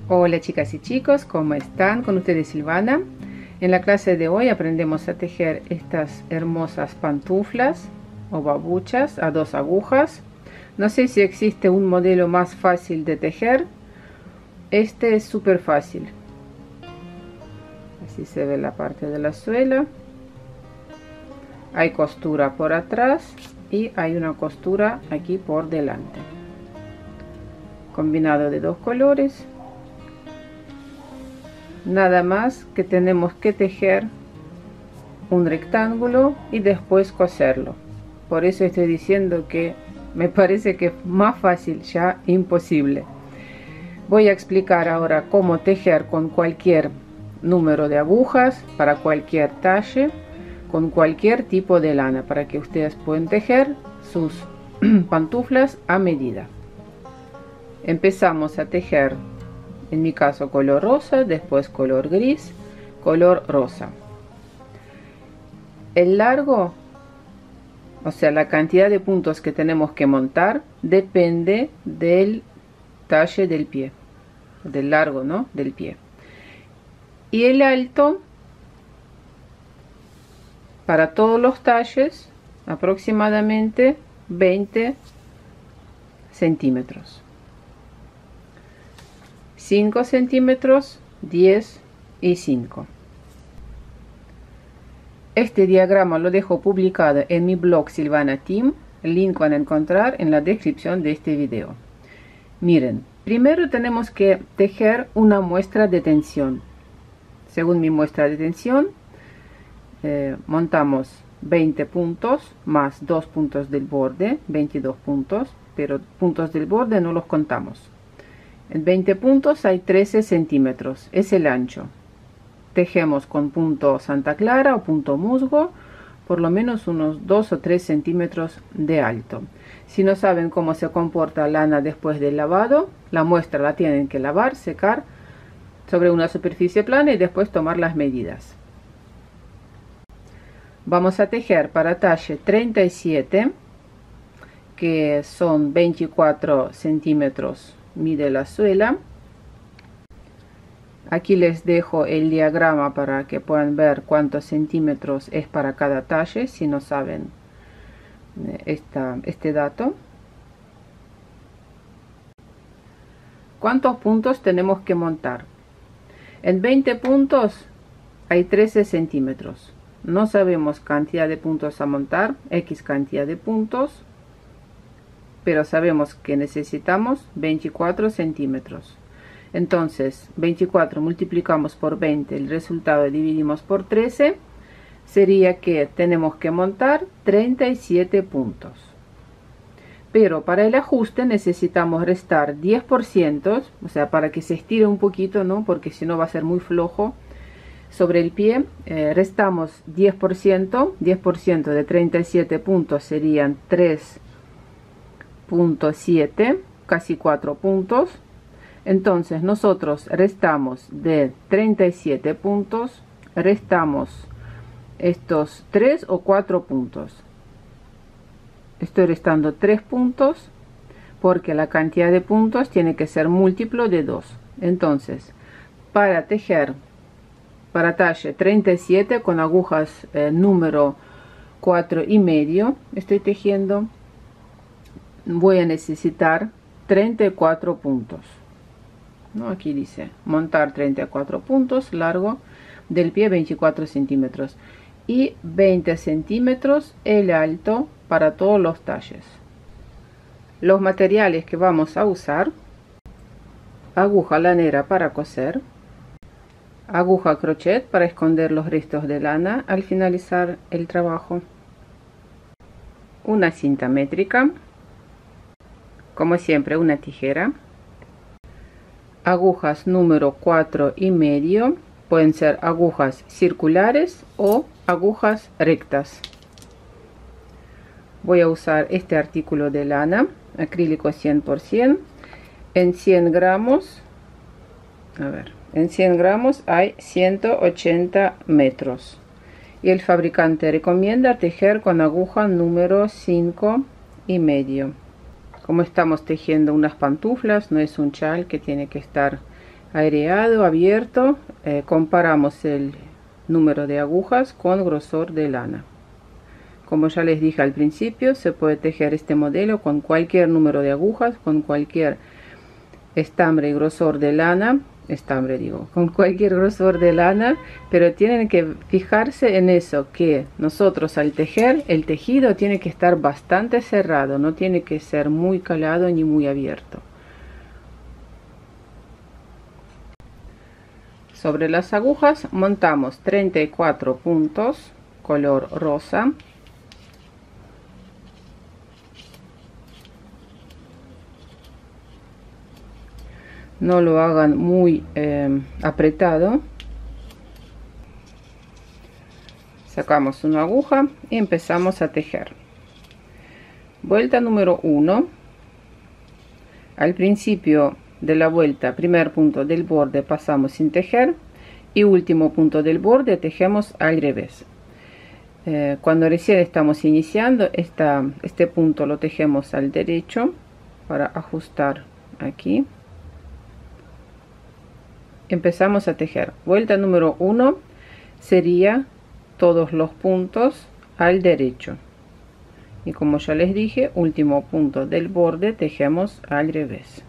Hola chicas y chicos, ¿cómo están? Con ustedes Silvana. En la clase de hoy aprendemos a tejer estas hermosas pantuflas o babuchas a 2 agujas. No sé si existe un modelo más fácil de tejer. Este es súper fácil. Así se ve la parte de la suela. Hay costura por atrás y hay una costura aquí por delante. Combinado de 2 colores. Nada más que tenemos que tejer un rectángulo y después coserlo. Por eso estoy diciendo que me parece que es más fácil, ya imposible. Voy a explicar ahora cómo tejer con cualquier número de agujas, para cualquier talle, con cualquier tipo de lana, para que ustedes puedan tejer sus pantuflas a medida. Empezamos a tejer, en mi caso color rosa, después color gris, color rosa. El largo, o sea la cantidad de puntos que tenemos que montar, depende del talle del pie, del largo, ¿no? Del pie. Y el alto, para todos los talles, aproximadamente 20 centímetros. 5 centímetros, 10 y 5. Este diagrama lo dejo publicado en mi blog Silvana Team. El link van a encontrar en la descripción de este video. Miren, primero tenemos que tejer una muestra de tensión. Según mi muestra de tensión, montamos 20 puntos más 2 puntos del borde, 22 puntos, pero puntos del borde no los contamos. En 20 puntos hay 13 centímetros, es el ancho. Tejemos con punto Santa Clara o punto musgo, por lo menos unos 2 o 3 centímetros de alto. Si no saben cómo se comporta la lana después del lavado, la muestra la tienen que lavar, secar sobre una superficie plana y después tomar las medidas. Vamos a tejer para talle 37, que son 24 centímetros mide la suela. Aquí les dejo el diagrama para que puedan ver cuántos centímetros es para cada talle, si no saben este dato. ¿Cuántos puntos tenemos que montar? En 20 puntos hay 13 centímetros. No sabemos cantidad de puntos a montar, X cantidad de puntos, pero sabemos que necesitamos 24 centímetros. Entonces 24 multiplicamos por 20, el resultado dividimos por 13, sería que tenemos que montar 37 puntos. Pero para el ajuste necesitamos restar 10%, o sea, para que se estire un poquito, ¿no? Porque si no va a ser muy flojo sobre el pie. Restamos 10%, 10% de 37 puntos serían 3.7, casi 4 puntos. Entonces nosotros restamos de 37 puntos, restamos estos 3 o 4 puntos. Estoy restando 3 puntos porque la cantidad de puntos tiene que ser múltiplo de 2. Entonces, para tejer para talle 37 con agujas número 4,5, estoy tejiendo, voy a necesitar 34 puntos. ¿No? Aquí dice montar 34 puntos, largo del pie 24 centímetros y 20 centímetros el alto para todos los talles. Los materiales que vamos a usar: aguja lanera para coser, aguja crochet para esconder los restos de lana al finalizar el trabajo, una cinta métrica, como siempre una tijera, agujas número 4,5, pueden ser agujas circulares o agujas rectas. Voy a usar este artículo de lana acrílico 100%. En 100 gramos, en 100 gramos hay 180 metros y el fabricante recomienda tejer con aguja número 5,5. Como estamos tejiendo unas pantuflas, no es un chal que tiene que estar aireado, abierto, comparamos el número de agujas con grosor de lana. Como ya les dije al principio, se puede tejer este modelo con cualquier número de agujas, con cualquier estambre y grosor de lana, con cualquier grosor de lana, pero tienen que fijarse en eso, que nosotros al tejer, el tejido tiene que estar bastante cerrado, no tiene que ser muy calado ni muy abierto. Sobre las agujas montamos 34 puntos, color rosa. No lo hagan muy apretado. Sacamos una aguja y empezamos a tejer. Vuelta número 1. Al principio de la vuelta, primer punto del borde pasamos sin tejer y último punto del borde tejemos al revés. Cuando recién estamos iniciando, este punto lo tejemos al derecho para ajustar aquí. Empezamos a tejer. Vuelta número 1 sería todos los puntos al derecho, y como ya les dije, último punto del borde tejemos al revés.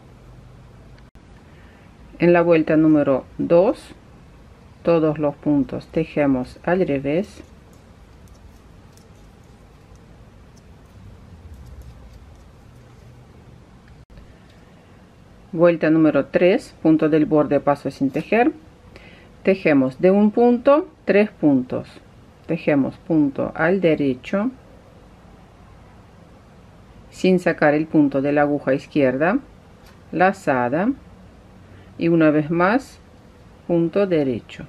En la vuelta número 2 todos los puntos tejemos al revés. Vuelta número 3, punto del borde paso sin tejer, tejemos de un punto 3 puntos, tejemos punto al derecho sin sacar el punto de la aguja izquierda, lazada, y una vez más punto derecho.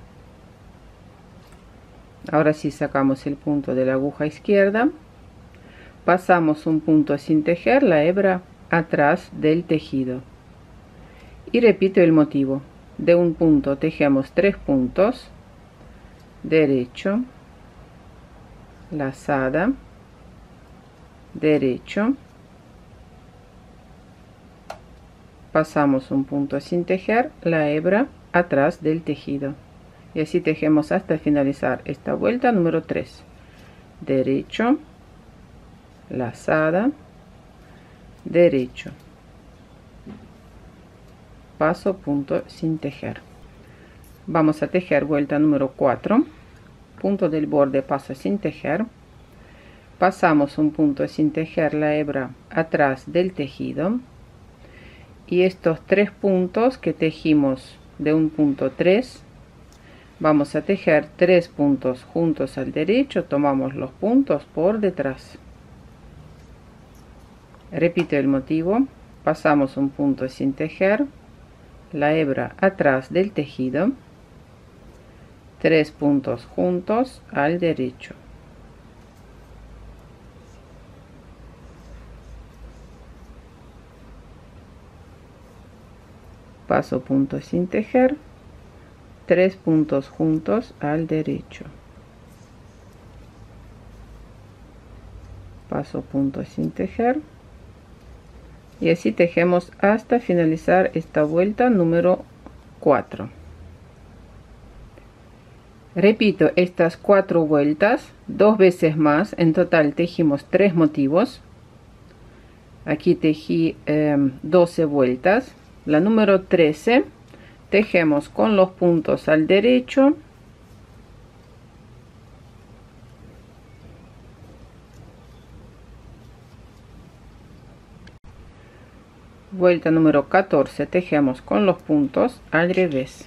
Ahora sí sacamos el punto de la aguja izquierda, pasamos un punto sin tejer, la hebra atrás del tejido, y repito el motivo. De un punto tejemos 3 puntos, derecho, lazada, derecho, pasamos un punto sin tejer, la hebra atrás del tejido, y así tejemos hasta finalizar esta vuelta número 3. Derecho, lazada, derecho, paso punto sin tejer. Vamos a tejer vuelta número 4, punto del borde paso sin tejer, pasamos un punto sin tejer, la hebra atrás del tejido, y estos 3 puntos que tejimos de un punto 3, vamos a tejer 3 puntos juntos al derecho, tomamos los puntos por detrás. Repito el motivo, pasamos un punto sin tejer, la hebra atrás del tejido, 3 puntos juntos al derecho. Paso punto sin tejer, 3 puntos juntos al derecho. Paso punto sin tejer, y así tejemos hasta finalizar esta vuelta número 4. Repito estas 4 vueltas 2 veces más, en total tejimos 3 motivos. Aquí tejí 12 vueltas. La número 13 tejemos con los puntos al derecho, vuelta número 14 tejemos con los puntos al revés.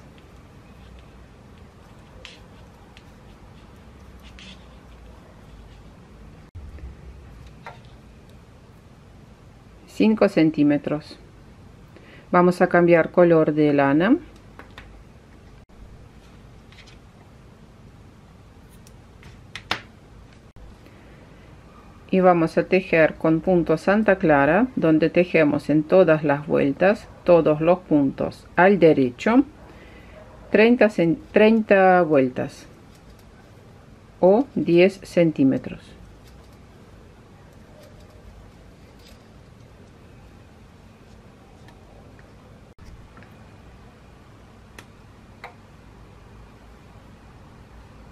$5 centímetros. Vamos a cambiar color de lana. Y vamos a tejer con punto Santa Clara, donde tejemos en todas las vueltas todos los puntos al derecho, 30 vueltas o 10 centímetros.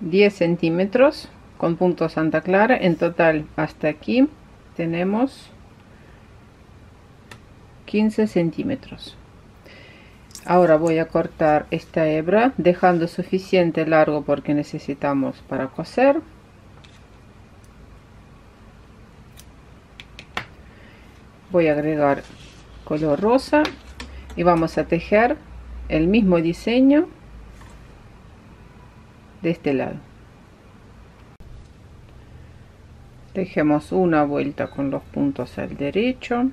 10 centímetros con punto Santa Clara. En total hasta aquí tenemos 15 centímetros. Ahora voy a cortar esta hebra dejando suficiente largo porque necesitamos para coser. Voy a agregar color rosa y vamos a tejer el mismo diseño de este lado. Tejemos una vuelta con los puntos al derecho,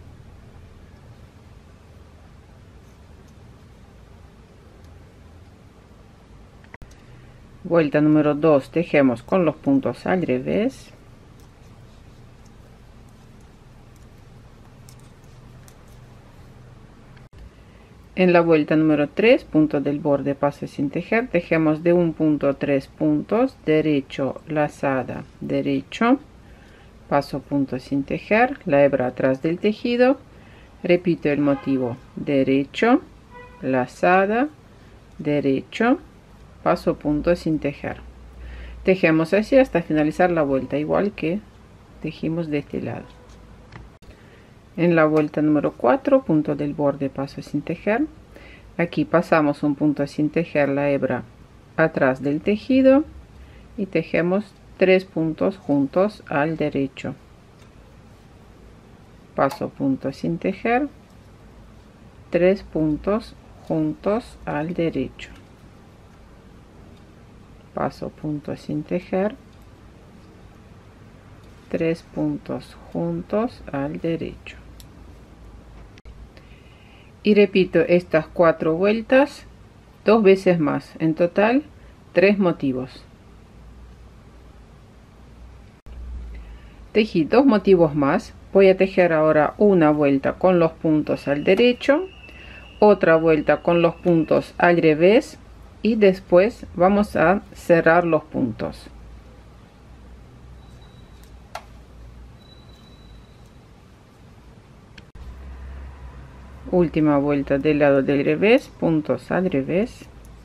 vuelta número 2 tejemos con los puntos al revés, en la vuelta número 3 punto del borde paso sin tejer, tejemos de un punto 3 puntos, derecho, lazada, derecho, paso punto sin tejer, la hebra atrás del tejido, repito el motivo, derecho, lazada, derecho, paso punto sin tejer. Tejemos así hasta finalizar la vuelta, igual que tejimos de este lado. En la vuelta número 4 punto del borde paso sin tejer, aquí pasamos un punto sin tejer la hebra atrás del tejido y tejemos 3 puntos juntos al derecho, paso punto sin tejer, 3 puntos juntos al derecho, paso punto sin tejer, 3 puntos juntos al derecho. Y repito estas 4 vueltas 2 veces más, en total 3 motivos. Tejí 2 motivos más. Voy a tejer ahora una vuelta con los puntos al derecho, otra vuelta con los puntos al revés y después vamos a cerrar los puntos. Última vuelta del lado del revés, puntos al revés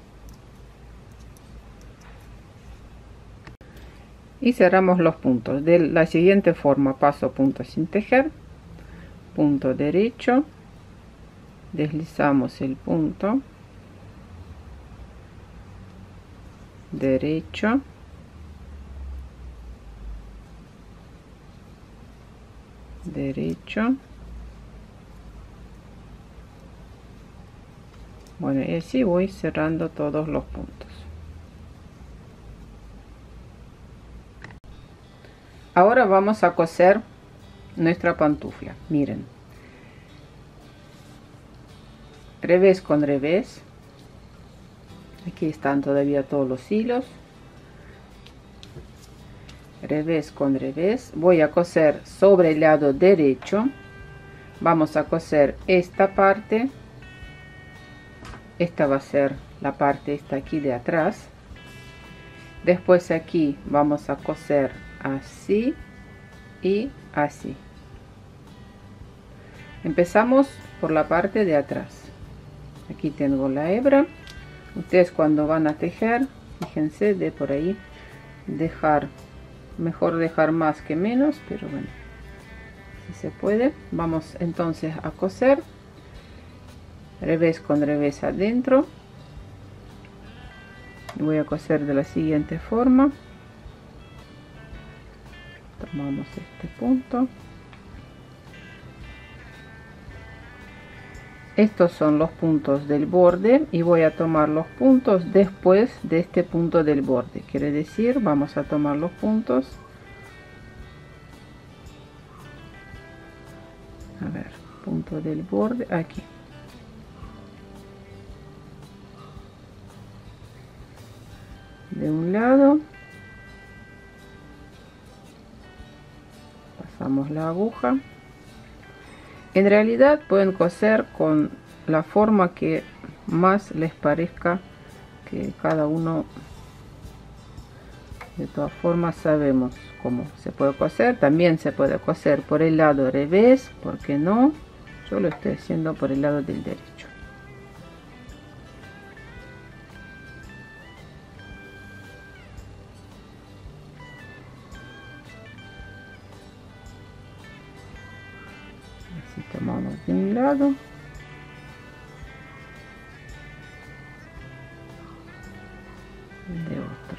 y cerramos los puntos de la siguiente forma: paso punto sin tejer, punto derecho, deslizamos el punto, derecho, derecho, bueno, y así voy cerrando todos los puntos. Ahora vamos a coser nuestra pantufla. Miren, revés con revés, aquí están todavía todos los hilos, revés con revés, voy a coser sobre el lado derecho, vamos a coser esta parte, esta va a ser la parte esta aquí de atrás, después aquí vamos a coser así y así. Empezamos por la parte de atrás. Aquí tengo la hebra. Ustedes cuando van a tejer, fíjense de por ahí, mejor dejar más que menos, pero bueno, si se puede. Vamos entonces a coser revés con revés adentro. Voy a coser de la siguiente forma. Tomamos este punto, estos son los puntos del borde y voy a tomar los puntos después de este punto del borde, quiere decir vamos a tomar los puntos, a ver, punto del borde aquí, de un lado, pasamos la aguja. En realidad pueden coser con la forma que más les parezca, que cada uno, de todas formas sabemos cómo se puede coser. También se puede coser por el lado revés, ¿por qué no? Yo lo estoy haciendo por el lado del derecho. un lado, de otro.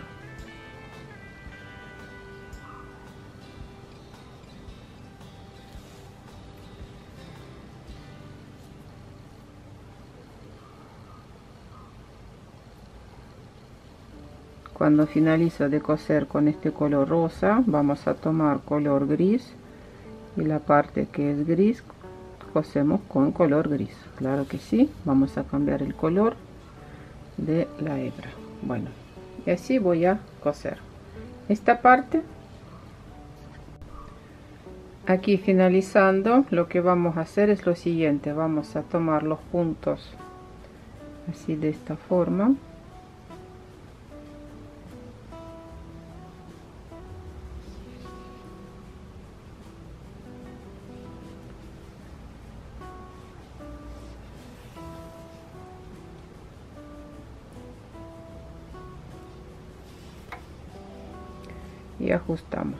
Cuando finalizo de coser con este color rosa, vamos a tomar color gris y la parte que es gris cosemos con color gris. Claro que sí, vamos a cambiar el color de la hebra. Bueno, y así voy a coser esta parte. Aquí finalizando, lo que vamos a hacer es lo siguiente: vamos a tomar los puntos así de esta forma. Y ajustamos.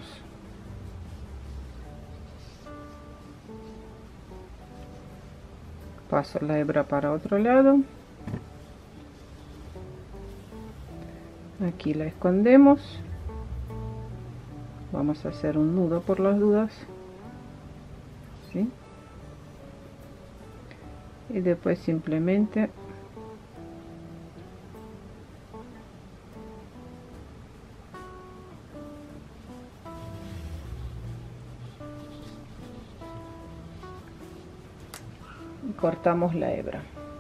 Paso la hebra para otro lado. Aquí la escondemos. Vamos a hacer un nudo por las dudas, ¿sí? Y después simplemente cortamos la hebra.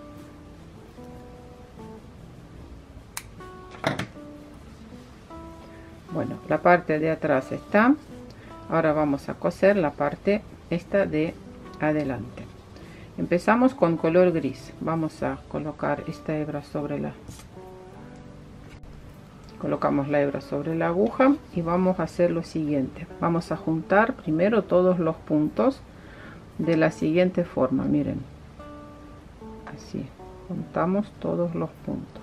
Bueno, la parte de atrás está. Ahora vamos a coser la parte esta de adelante. Empezamos con color gris. Vamos a colocar esta hebra sobre la... Colocamos la hebra sobre la aguja y vamos a hacer lo siguiente: vamos a juntar primero todos los puntos de la siguiente forma. Miren, así juntamos todos los puntos.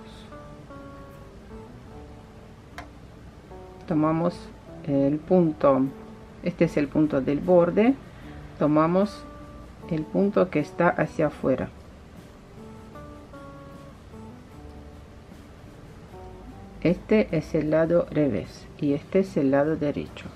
Tomamos el punto, este es el punto del borde, tomamos el punto que está hacia afuera. Este es el lado revés y este es el lado derecho.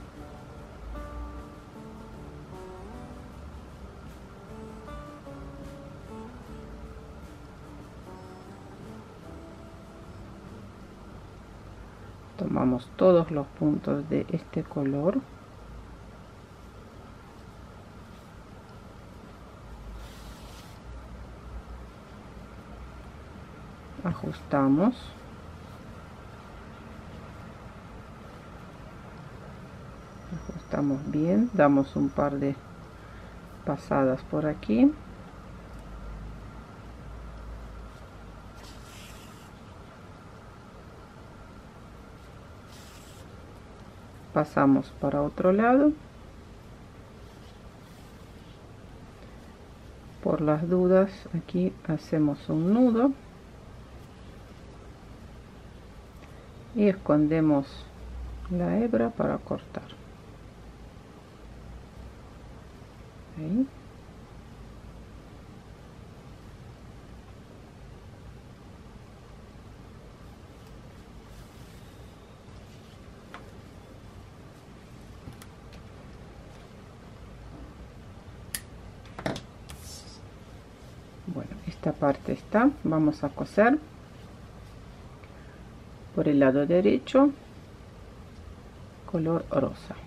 Tomamos todos los puntos de este color. Ajustamos. Ajustamos bien, damos un par de pasadas por aquí. Pasamos para otro lado. Por las dudas, aquí hacemos un nudo y escondemos la hebra para cortar. Ahí. Bueno, esta parte está. Vamos a coser por el lado derecho color rosa.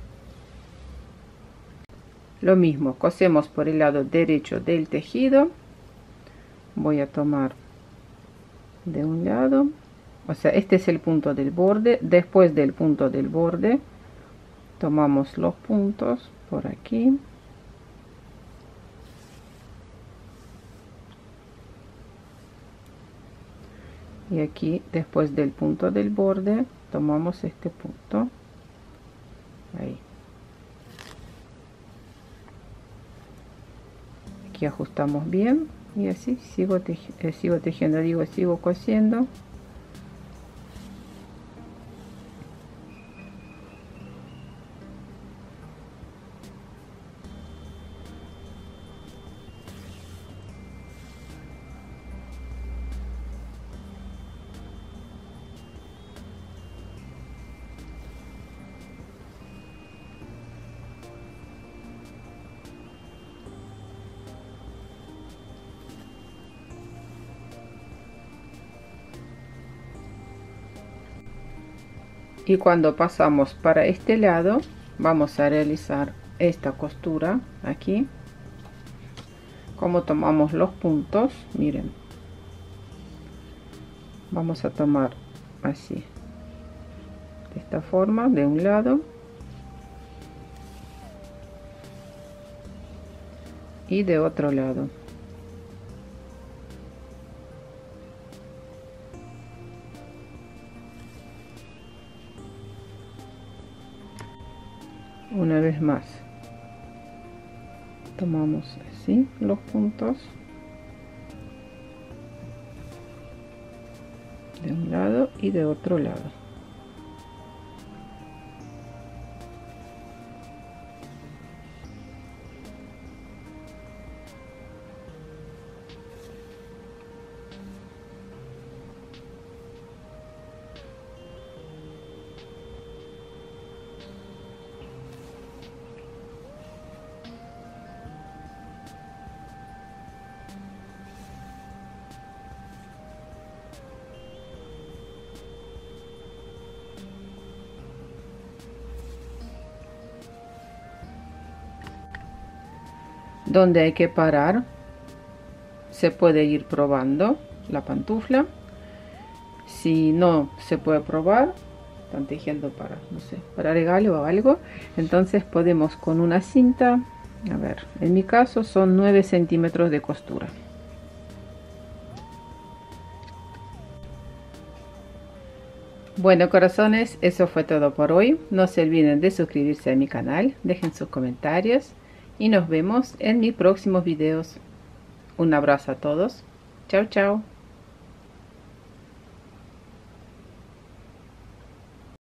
Lo mismo, cosemos por el lado derecho del tejido. Voy a tomar de un lado, o sea, este es el punto del borde. Después del punto del borde tomamos los puntos por aquí. Y aquí, después del punto del borde, tomamos este punto. Ahí. Aquí ajustamos bien y así sigo tejiendo, sigo cosiendo. Y cuando pasamos para este lado vamos a realizar esta costura aquí. Como tomamos los puntos, miren, vamos a tomar así, de esta forma, de un lado y de otro lado. Una vez más tomamos así los puntos de un lado y de otro lado. Donde hay que parar, se puede ir probando la pantufla. Si no se puede probar, están tejiendo para, no sé, para regalo o algo, entonces podemos con una cinta, a ver, en mi caso son 9 centímetros de costura. Bueno, corazones, eso fue todo por hoy. No se olviden de suscribirse a mi canal, dejen sus comentarios y nos vemos en mis próximos videos. Un abrazo a todos. Chao, chao.